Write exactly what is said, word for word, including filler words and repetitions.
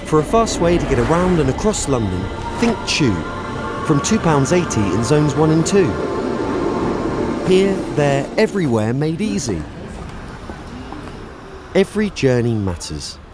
For a fast way to get around and across London, think Tube, from two pounds eighty in zones one and two. Here, there, everywhere made easy. Every journey matters.